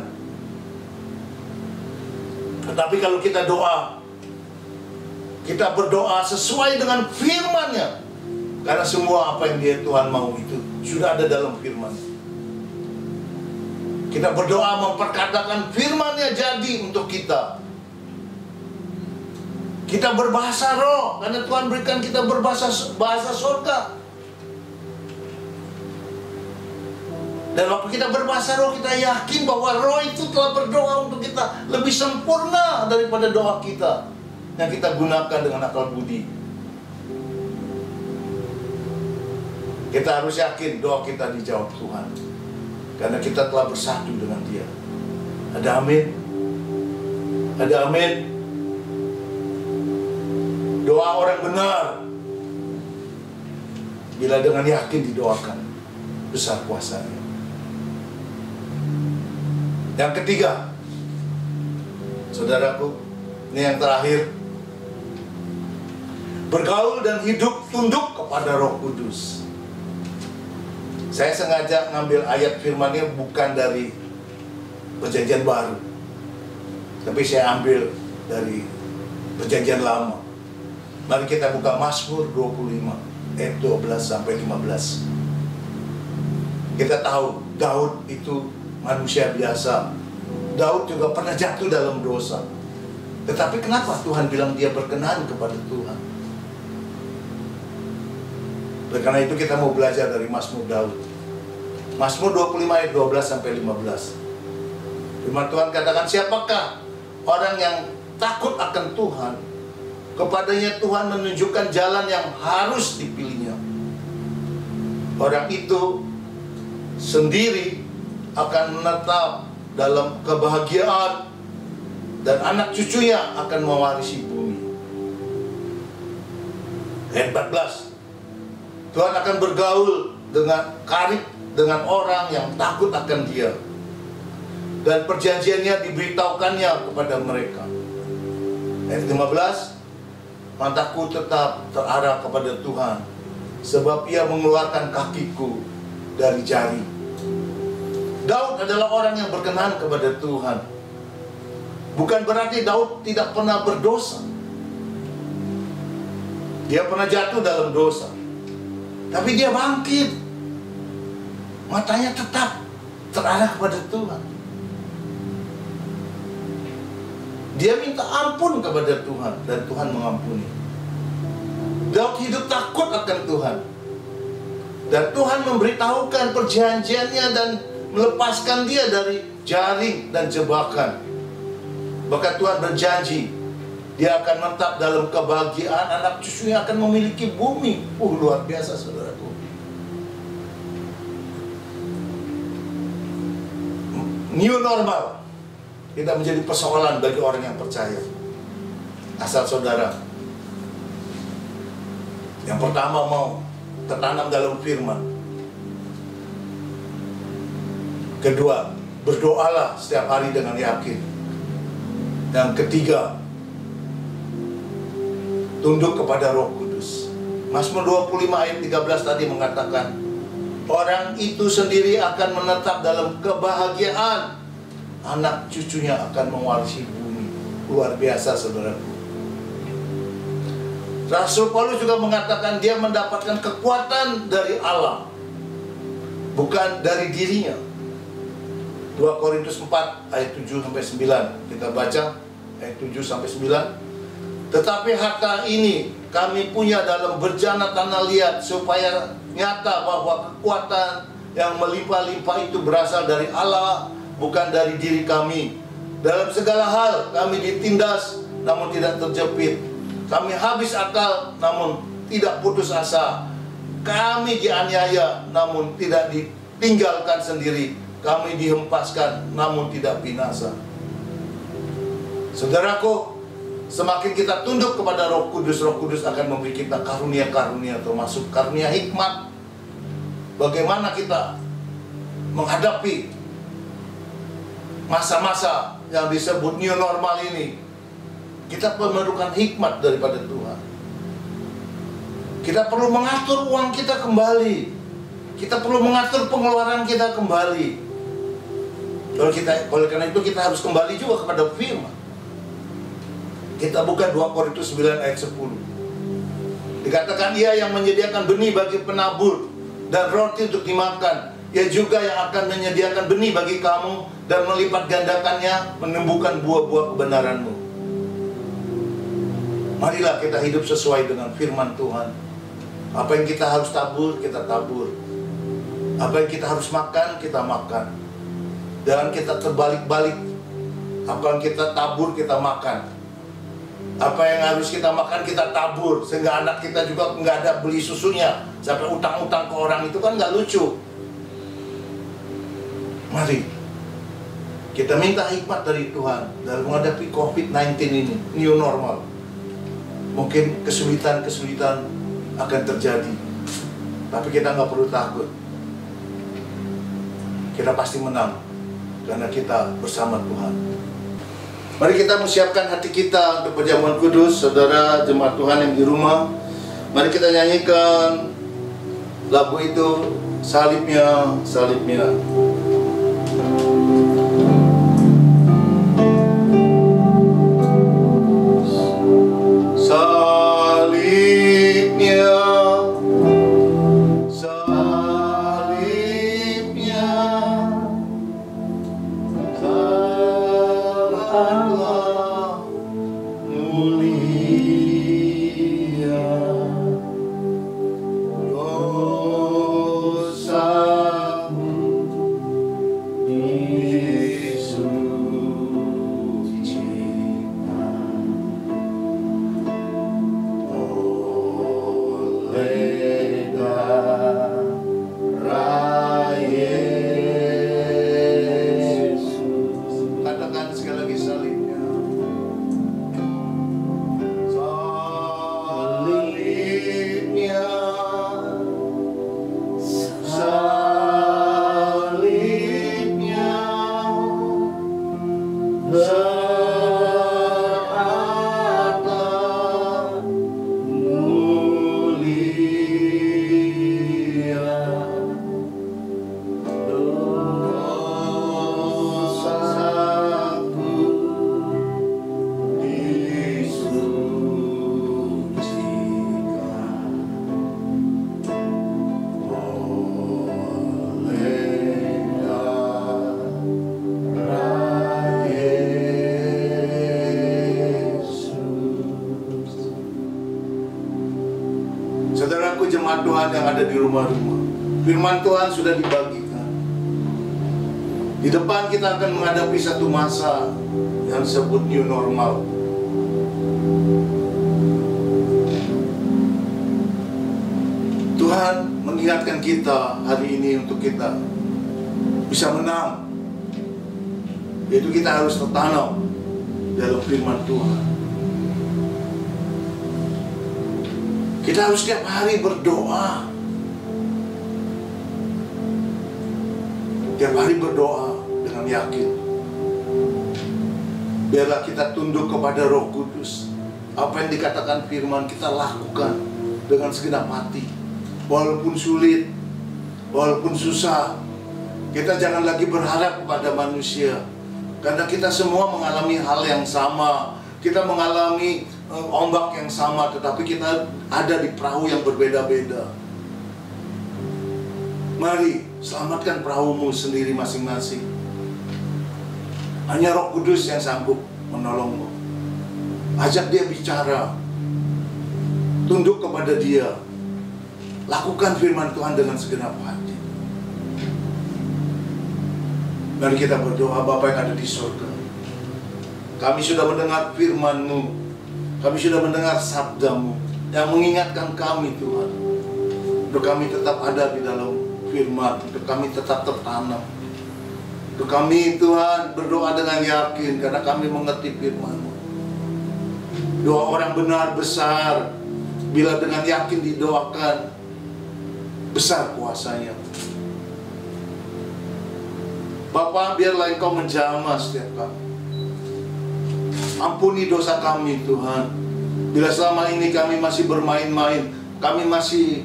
Tetapi kalau kita doa, kita berdoa sesuai dengan firman-Nya. Karena semua apa yang dia Tuhan mau itu sudah ada dalam firman. Kita berdoa memperkatakan firman-Nya jadi untuk kita. Kita berbahasa roh, karena Tuhan berikan kita berbahasa bahasa surga. Dan waktu kita berbahasa roh, kita yakin bahwa roh itu telah berdoa untuk kita lebih sempurna daripada doa kita yang kita gunakan dengan akal budi. Kita harus yakin doa kita dijawab Tuhan, karena kita telah bersatu dengan Dia. Ada amin? Ada amin? Doa orang benar bila dengan yakin didoakan, besar kuasanya. Yang ketiga, saudaraku, ini yang terakhir, bergaul dan hidup tunduk kepada Roh Kudus. Saya sengaja ngambil ayat firman-Nya bukan dari Perjanjian Baru, tapi saya ambil dari Perjanjian Lama. Mari kita buka Mazmur dua puluh lima ayat dua belas sampai lima belas. Kita tahu Daud itu manusia biasa. Daud juga pernah jatuh dalam dosa. Tetapi kenapa Tuhan bilang dia berkenan kepada Tuhan? Oleh karena itu kita mau belajar dari Mazmur Daud. Mazmur dua puluh lima ayat dua belas sampai lima belas. Firman Tuhan katakan, siapakah orang yang takut akan Tuhan? Kepadanya Tuhan menunjukkan jalan yang harus dipilihnya. Orang itu sendiri akan menetap dalam kebahagiaan, dan anak cucunya akan mewarisi bumi. Ayat empat belas. Tuhan akan bergaul dengan karib dengan orang yang takut akan Dia, dan perjanjiannya diberitahukannya kepada mereka. Ayat lima belas. Mataku tetap terarah kepada Tuhan, sebab Ia mengeluarkan kakiku dari jaring. Daud adalah orang yang berkenan kepada Tuhan. Bukan berarti Daud tidak pernah berdosa. Dia pernah jatuh dalam dosa, tapi dia bangkit. Matanya tetap terarah kepada Tuhan. Dia minta ampun kepada Tuhan, dan Tuhan mengampuni. Daud hidup takut akan Tuhan, dan Tuhan memberitahukan perjanjiannya dan melepaskan dia dari jaring dan jebakan. Bahkan Tuhan berjanji dia akan menetap dalam kebahagiaan, anak cucunya akan memiliki bumi. Uh, luar biasa, saudaraku. new normal tidak menjadi persoalan bagi orang yang percaya. Asal saudara yang pertama mau tertanam dalam firman. Kedua, berdoalah setiap hari dengan yakin. Yang ketiga, tunduk kepada Roh Kudus. Mazmur dua puluh lima ayat tiga belas tadi mengatakan, orang itu sendiri akan menetap dalam kebahagiaan, anak cucunya akan mewarisi bumi. Luar biasa, saudaraku. Rasul Paulus juga mengatakan dia mendapatkan kekuatan dari Allah, bukan dari dirinya. dua Korintus empat ayat tujuh sampai sembilan. Kita baca ayat tujuh sampai sembilan. Tetapi harta ini kami punya dalam berjana tanah liat, supaya nyata bahwa kekuatan yang melimpah-limpah itu berasal dari Allah, bukan dari diri kami. Dalam segala hal kami ditindas, namun tidak terjepit. Kami habis akal, namun tidak putus asa. Kami dianiaya, namun tidak ditinggalkan sendiri. Kami dihempaskan, namun tidak binasa. Saudaraku, semakin kita tunduk kepada Roh Kudus, Roh Kudus akan memberi kita karunia-karunia, termasuk karunia hikmat. Bagaimana kita menghadapi masa-masa yang disebut new normal ini. Kita memerlukan hikmat daripada Tuhan. Kita perlu mengatur uang kita kembali. Kita perlu mengatur pengeluaran kita kembali. Kalau kita, oleh karena itu kita harus kembali juga kepada firman. Kita buka dua Korintus sembilan ayat sepuluh. Dikatakan ia yang menyediakan benih bagi penabur dan roti untuk dimakan. Ia juga yang akan menyediakan benih bagi kamu dan melipat gandakannya, menumbuhkan buah-buah kebenaranmu. Marilah kita hidup sesuai dengan firman Tuhan. Apa yang kita harus tabur, kita tabur. Apa yang kita harus makan, kita makan. Jangan kita terbalik-balik. Apa yang kita tabur, kita makan. Apa yang harus kita makan, kita tabur. Sehingga anak kita juga nggak ada beli susunya. Sampai utang-utang ke orang, itu kan nggak lucu. Mari kita minta hikmat dari Tuhan dalam menghadapi covid sembilan belas ini, new normal. Mungkin kesulitan-kesulitan akan terjadi, tapi kita nggak perlu takut. Kita pasti menang karena kita bersama Tuhan. Mari kita menyiapkan hati kita untuk perjamuan kudus. Saudara jemaat Tuhan yang di rumah, mari kita nyanyikan lagu itu, salibnya, salibnya. Salibnya, salibnya, sangatlah mulia. Dosamu disucikan oleh darah Yesus. Katakan sekali lagi, salibnya, salibnya, salibnya, sangatlah mulia. Dosaku disucikan oleh darah Yesus. Saudaraku jemaat Tuhan yang ada di rumah-rumah, firman Tuhan sudah dibagikan. Di depan kita akan menghadapi satu masa yang disebut new normal. Tuhan mengingatkan kita hari ini untuk kita bisa menang Yaitu kita harus tertanam dalam firman Tuhan. Kita harus setiap hari berdoa. Tiap hari berdoa dengan yakin. Biarlah kita tunduk kepada Roh Kudus. Apa yang dikatakan firman kita lakukan dengan segenap hati. Walaupun sulit, walaupun susah, kita jangan lagi berharap kepada manusia. Karena kita semua mengalami hal yang sama. Kita mengalami uh, ombak yang sama, tetapi kita ada di perahu yang berbeda-beda. Mari, selamatkan perahumu sendiri masing-masing. Hanya Roh Kudus yang sanggup menolongmu. Ajak dia bicara. Tunduk kepada dia. Lakukan firman Tuhan dengan segenap hati. Mari kita berdoa. Bapa yang ada di surga, kami sudah mendengar firman-Mu. Kami sudah mendengar sabda-Mu yang mengingatkan kami, Tuhan, untuk kami tetap ada di dalam firman, untuk kami tetap tertanam. Untuk kami, Tuhan, berdoa dengan yakin karena kami mengerti firman-Mu. Doa orang benar besar bila dengan yakin didoakan, besar kuasanya. Bapa, biarlah Engkau menjamah setiap kami. Ampuni dosa kami, Tuhan. Bila selama ini kami masih bermain-main, kami masih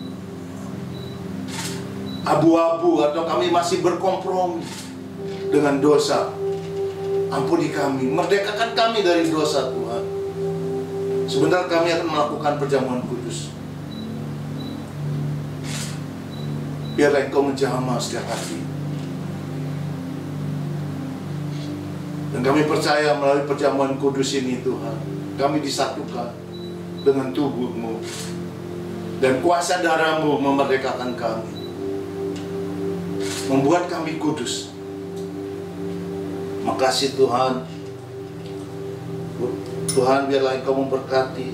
abu-abu, atau kami masih berkompromi dengan dosa, ampuni kami. Merdekakan kami dari dosa, Tuhan. Sebentar kami akan melakukan perjamuan kudus. Biarlah Engkau menjamah setiap hati. Dan kami percaya melalui perjamuan kudus ini, Tuhan, kami disatukan dengan tubuh-Mu. Dan kuasa darah-Mu memerdekakan kami, membuat kami kudus. Makasih Tuhan. Tuhan, biarlah Engkau memberkati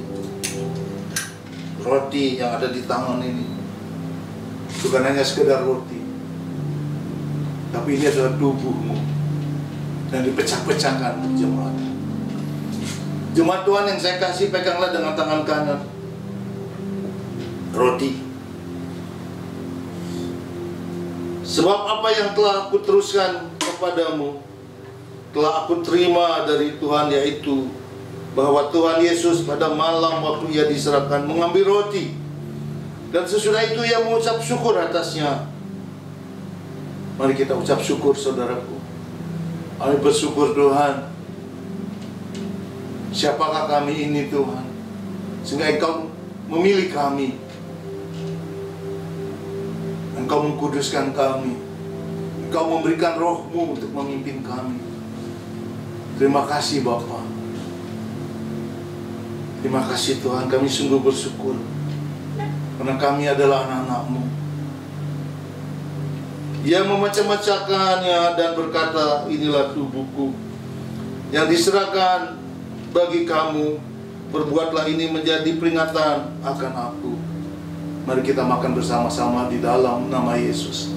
roti yang ada di tangan ini. Bukan hanya sekedar roti, tapi ini adalah tubuh-Mu. Dan dipecah-pecahkan untuk jemaat. Jemaat Tuhan yang saya kasih, peganglah dengan tangan kanan roti. Sebab apa yang telah aku teruskan kepadamu telah aku terima dari Tuhan, yaitu bahwa Tuhan Yesus pada malam waktu Ia diserahkan mengambil roti, dan sesudah itu Ia mengucap syukur atasnya. Mari kita ucap syukur, saudaraku. Kami bersyukur, Tuhan. Siapakah kami ini, Tuhan, sehingga Engkau memilih kami. Engkau mengkuduskan kami. Engkau memberikan Roh-Mu untuk memimpin kami. Terima kasih, Bapa. Terima kasih, Tuhan. Kami sungguh bersyukur karena kami adalah anak-anak-Mu. Ia memecah-mecahkannya dan berkata, inilah tubuhku yang diserahkan bagi kamu. Perbuatlah ini menjadi peringatan akan aku. Mari kita makan bersama-sama di dalam nama Yesus.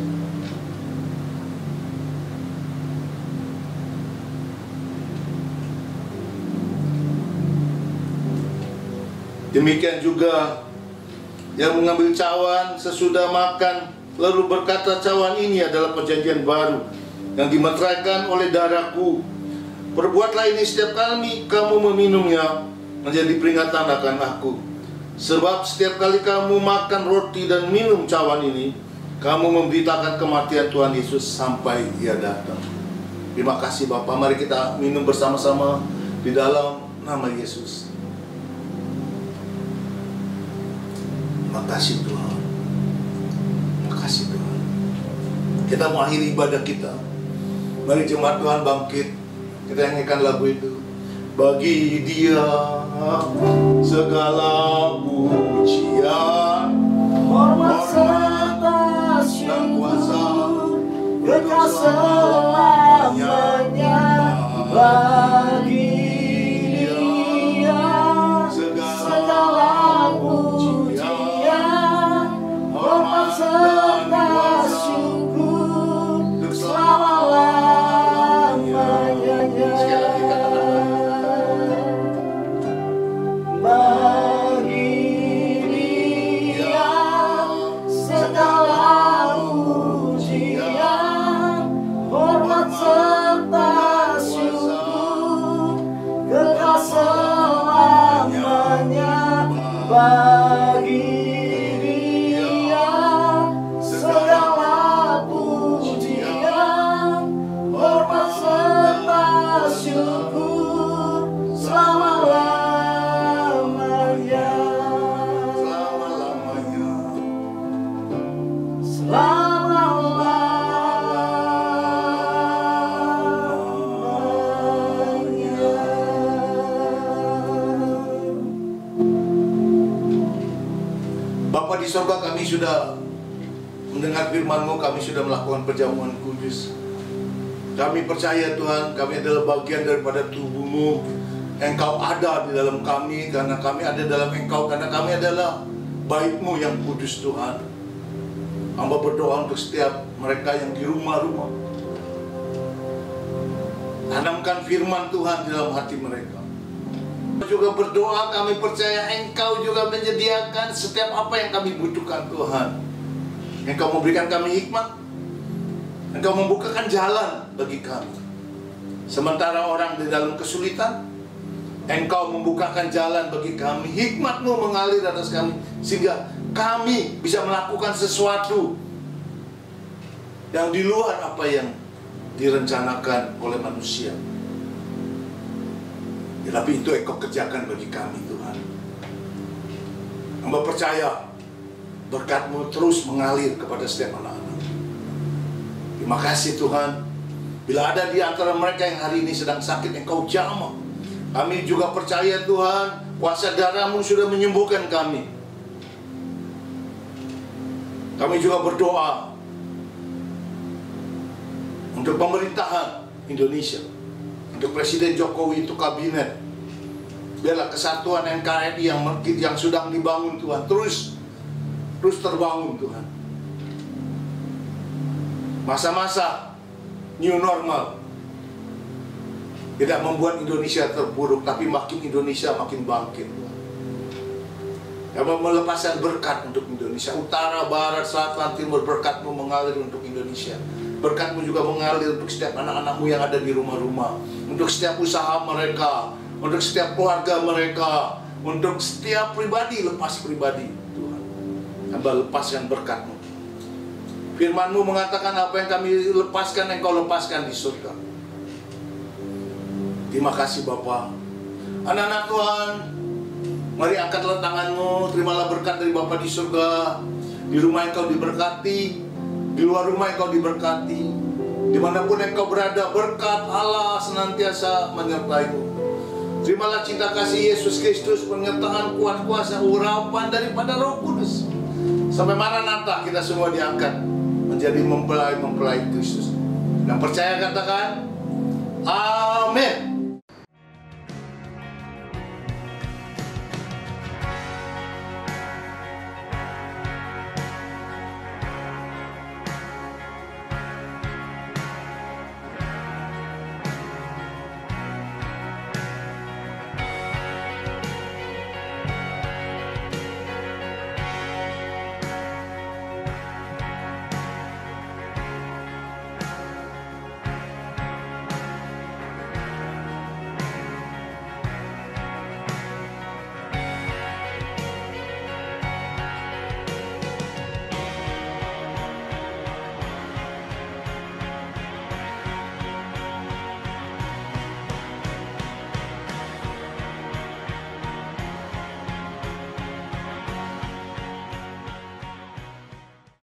Demikian juga yang mengambil cawan sesudah makan, lalu berkata, cawan ini adalah perjanjian baru yang dimeteraikan oleh darahku. Perbuatlah ini setiap kali kamu meminumnya menjadi peringatan akan aku. Sebab setiap kali kamu makan roti dan minum cawan ini, kamu memberitakan kematian Tuhan Yesus sampai Ia datang. Terima kasih Bapa. Mari kita minum bersama-sama di dalam nama Yesus. Terima kasih Tuhan. Kasih Tuhan. Kita mau akhiri ibadah kita. Mari jemaat Tuhan bangkit. Kita nyanyikan lagu itu. Bagi Dia segala pujian, hormat serta syukur, kekal selamanya. Bagi Dia segala pujian, hormat serta syukur, selama-lamanya. di surga, kami sudah mendengar firman-Mu, kami sudah melakukan perjamuan kudus. Kami percaya Tuhan, kami adalah bagian daripada tubuh-Mu. Engkau ada di dalam kami, karena kami ada dalam Engkau, karena kami adalah bait-Mu yang kudus Tuhan. Hamba berdoa untuk setiap mereka yang di rumah-rumah. Tanamkan firman Tuhan di dalam hati mereka. Juga berdoa, kami percaya Engkau juga menyediakan setiap apa yang kami butuhkan Tuhan. Engkau memberikan kami hikmat, Engkau membukakan jalan bagi kami. Sementara orang di dalam kesulitan, Engkau membukakan jalan bagi kami. Hikmat-Mu mengalir atas kami, sehingga kami bisa melakukan sesuatu yang di luar apa yang direncanakan oleh manusia. Ya, tapi itu Engkau kerjakan bagi kami Tuhan. Hamba percaya berkat-Mu terus mengalir kepada setiap anak-anak. Terima kasih Tuhan. Bila ada di antara mereka yang hari ini sedang sakit, Engkau jamah. Kami juga percaya Tuhan, kuasa darah-Mu sudah menyembuhkan kami. Kami juga berdoa untuk pemerintahan Indonesia, untuk Presiden Jokowi, untuk kabinet. Biarlah kesatuan N K R I yang yang sedang dibangun Tuhan terus terus terbangun Tuhan. Masa-masa new normal tidak membuat Indonesia terpuruk, tapi makin Indonesia makin bangkit Tuhan. Yang melepaskan berkat untuk Indonesia, utara, barat, selatan, timur. Berkat-Mu mengalir untuk Indonesia. Berkat-Mu juga mengalir untuk setiap anak-anak-Mu yang ada di rumah-rumah, untuk setiap usaha mereka, untuk setiap keluarga mereka, untuk setiap pribadi, lepas pribadi Tuhan. Hamba lepaskan berkat-Mu. Firman-Mu mengatakan apa yang kami lepaskan, Engkau lepaskan di surga. Terima kasih Bapa. Anak-anak Tuhan, mari angkatlah tangan-Mu, terimalah berkat dari Bapa di surga. Di rumah Engkau diberkati, di luar rumah Engkau diberkati, dimanapun Engkau berada, berkat Allah senantiasa menyertai-Mu. Terimalah cinta kasih Yesus Kristus, penyertaan kuat kuasa, urapan daripada Roh Kudus. Sampai Maranatha kita semua diangkat menjadi mempelai-mempelai Kristus. Yang percaya katakan, amin.